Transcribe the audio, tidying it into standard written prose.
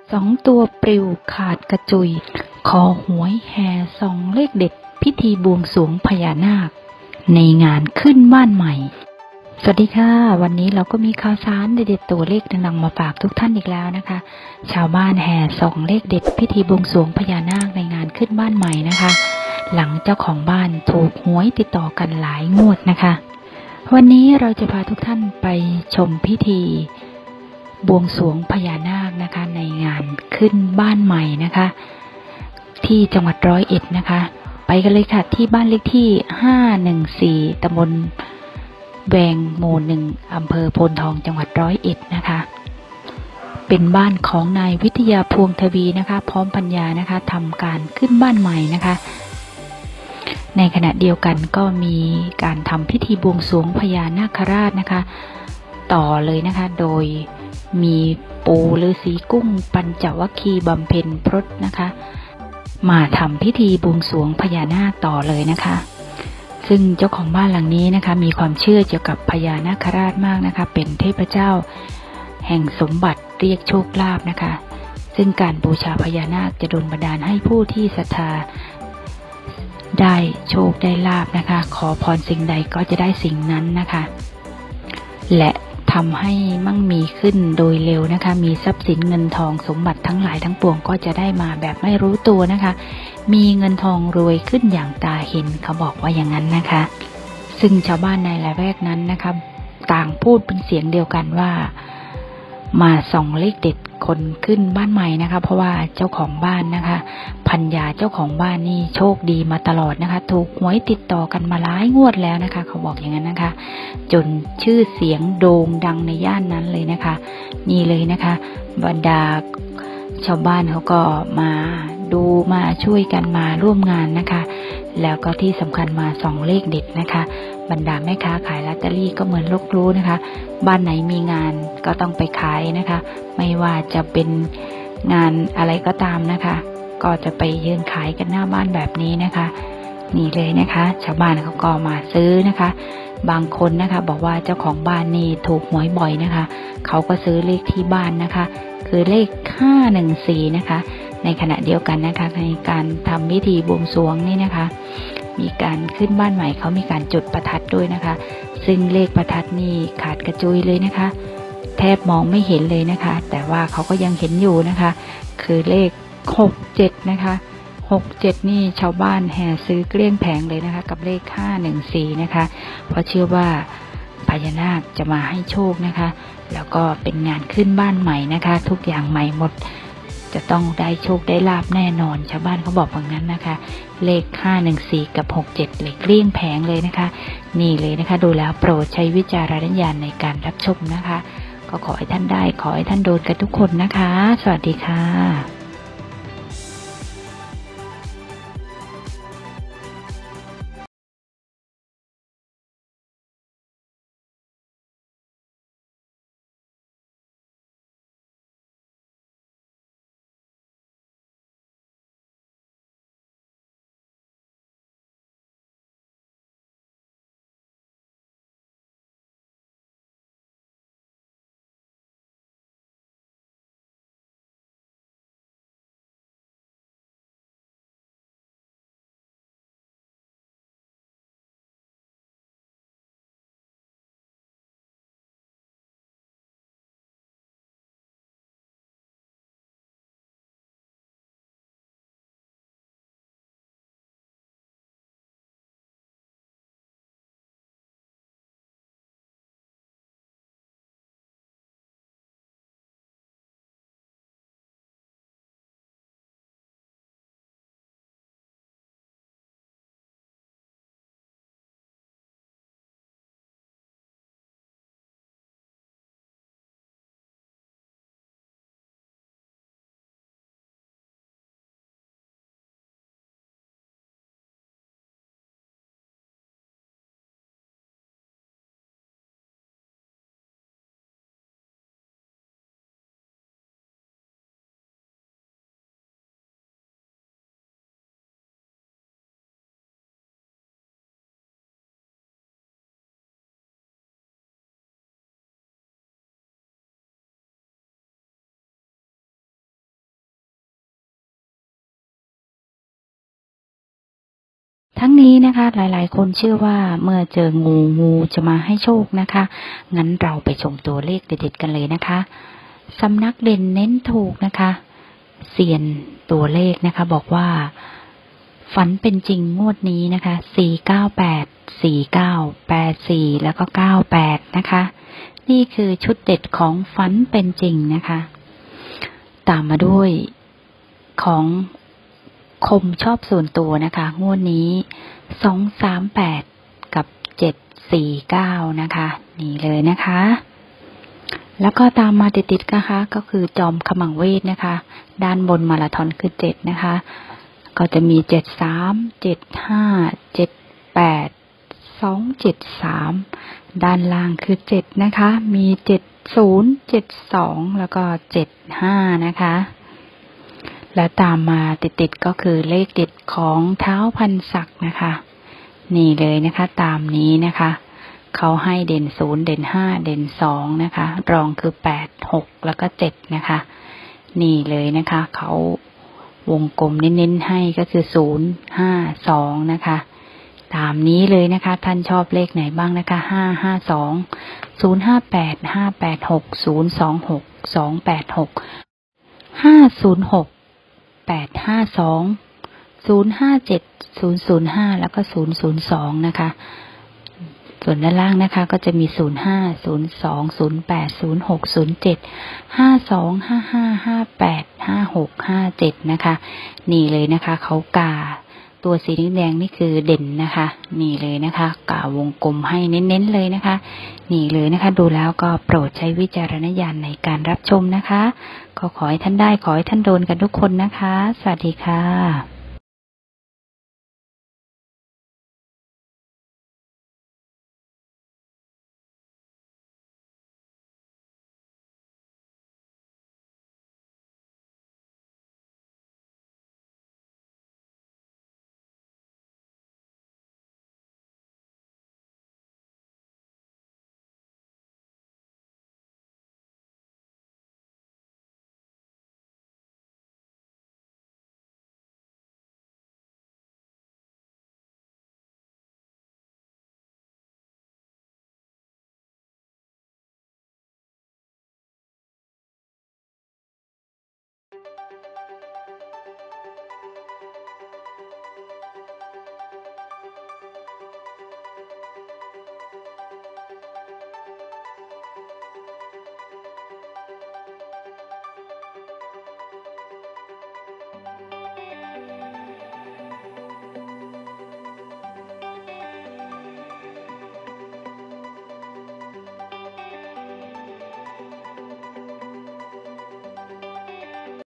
2 ตัวปลิวขาดกระจุยขอหวยแห่ส่องเลขเด็ดพิธีบวงสรวงพญานาคในงานขึ้นบ้านใหม่สวัสดีค่ะวันนี้เราก็มีข่าวสารเด็ดๆตัวเลขดังๆมาฝากทุกท่านอีกแล้วนะคะชาวบ้านแห่ส่องเลขเด็ดพิธีบวงสรวงพญานาคในงานขึ้นบ้านใหม่นะคะหลังเจ้าของบ้านถูกหวยติดต่อกันหลายงวดนะคะวันนี้เราจะพาทุกท่านไปชมพิธีบวงสรวงพญานาคนะคะในงานขึ้นบ้านใหม่นะคะที่จังหวัด101นะคะไปกันเลยค่ะที่บ้านเลขที่514ตำบลแวงหมู่1อำเภอโพนทองจังหวัด101นะคะเป็นบ้านของนายวิทยาพวงทวีนะคะพร้อมปัญญานะคะทำการขึ้นบ้านใหม่นะคะในขณะเดียวกันก็มีการทำพิธีบวงสรวงพญานาคราชนะคะต่อเลยนะคะโดยมีปู่ฤาษีกุ้งปัญจวัคคีย์บำเพ็ญพรตนะคะมาทำพิธีบวงสรวงพญานาคต่อเลยนะคะซึ่งเจ้าของบ้านหลังนี้นะคะมีความเชื่อเกี่ยวกับพญานาคราชมากนะคะเป็นเทพเจ้าแห่งสมบัติเรียกโชคลาภนะคะซึ่งการบูชาพญานาคจะดลบันดาลให้ผู้ที่ศรัทธาได้โชคได้ลาภนะคะขอพรสิ่งใดก็จะได้สิ่งนั้นนะคะและทำให้มั่งมีขึ้นโดยเร็วนะคะมีทรัพย์สินเงินทองสมบัติทั้งหลายทั้งปวงก็จะได้มาแบบไม่รู้ตัวนะคะมีเงินทองรวยขึ้นอย่างตาเห็นเขาบอกว่าอย่างนั้นนะคะซึ่งชาวบ้านในละแวกนั้นนะคะต่างพูดเป็นเสียงเดียวกันว่ามาส่องเลขเด็ดคนขึ้นบ้านใหม่นะคะเพราะว่าเจ้าของบ้านนะคะพัญญาเจ้าของบ้านนี่โชคดีมาตลอดนะคะถูกหวยติดต่อกันมาหลายงวดแล้วนะคะเขาบอกอย่างนั้นนะคะจนชื่อเสียงโด่งดังในย่านนั้นเลยนะคะนี่เลยนะคะบรรดาชาวบ้านเขาก็มาดูมาช่วยกันมาร่วมงานนะคะแล้วก็ที่สำคัญมาส่องเลขเด็ดนะคะบรรดาแม่ค้าขายลอตเตอรี่ก็เหมือนรู้นะคะบ้านไหนมีงานก็ต้องไปขายนะคะไม่ว่าจะเป็นงานอะไรก็ตามนะคะก็จะไปยืนขายกันหน้าบ้านแบบนี้นะคะนี่เลยนะคะชาวบ้านเขาก็มาซื้อนะคะบางคนนะคะบอกว่าเจ้าของบ้านนี่ถูกหวยบ่อยนะคะเขาก็ซื้อเลขที่บ้านนะคะคือเลข514นะคะในขณะเดียวกันนะคะในการทำพิธีบวงสรวงนี่นะคะมีการขึ้นบ้านใหม่เขามีการจุดประทัดด้วยนะคะซึ่งเลขประทัดนี่ขาดกระจุยเลยนะคะแทบมองไม่เห็นเลยนะคะแต่ว่าเขาก็ยังเห็นอยู่นะคะคือเลข67นะคะ67นี่ชาวบ้านแห่ซื้อเกลี้ยงแผงเลยนะคะกับเลข514นะคะเพราะเชื่อว่าพญานาคจะมาให้โชคนะคะแล้วก็เป็นงานขึ้นบ้านใหม่นะคะทุกอย่างใหม่หมดจะต้องได้โชคได้ลาภแน่นอนชาวบ้านเขาบอกแบบนั้นนะคะเลข514กับ67เลยเกลี้ยงแผงเลยนะคะนี่เลยนะคะดูแล้วโปรดใช้วิจารณญาณในการรับชมนะคะก็ขอให้ท่านได้ขอให้ท่านโดนกันทุกคนนะคะสวัสดีค่ะทั้งนี้นะคะหลายๆคนเชื่อว่าเมื่อเจองูจะมาให้โชคนะคะงั้นเราไปชมตัวเลขเด็ดๆกันเลยนะคะสำนักเด่นเน้นถูกนะคะเซียนตัวเลขนะคะบอกว่าฝันเป็นจริงงวดนี้นะคะ498 49 84แล้วก็98นะคะนี่คือชุดเด็ดของฝันเป็นจริงนะคะตามมาด้วยของคมชอบส่วนตัวนะคะงวดนี้238กับ749นะคะนี่เลยนะคะแล้วก็ตามมาติดๆนะคะก็คือจอมขมังเวทนะคะด้านบนมาราธอนคือ7นะคะก็จะมี73 75 78 273ด้านล่างคือ7นะคะมี70 72แล้วก็75นะคะและตามมาติดๆก็คือเลขเด็ดของเท้าพันศักดิ์นะคะนี่เลยนะคะตามนี้นะคะเขาให้เด่น0เด่น5เด่น2นะคะรองคือ8 6แล้วก็7นะคะนี่เลยนะคะเขาวงกลมเน้นๆให้ก็คือ0 5 2นะคะตามนี้เลยนะคะท่านชอบเลขไหนบ้างนะคะ552 058 586 026 286 506 852 057 005แล้วก็002นะคะส่วนด้านล่างนะคะก็จะมี05 02 08 06 07 52 55 58 56 57นะคะนี่เลยนะคะเขากาตัวสีแดงนี่คือเด่นนะคะนี่เลยนะคะกาวงกลมให้เน้นๆเลยนะคะนี่เลยนะคะดูแล้วก็โปรดใช้วิจารณญาณในการรับชมนะคะขอให้ท่านได้ขอให้ท่านโดนกันทุกคนนะคะสวัสดีค่ะ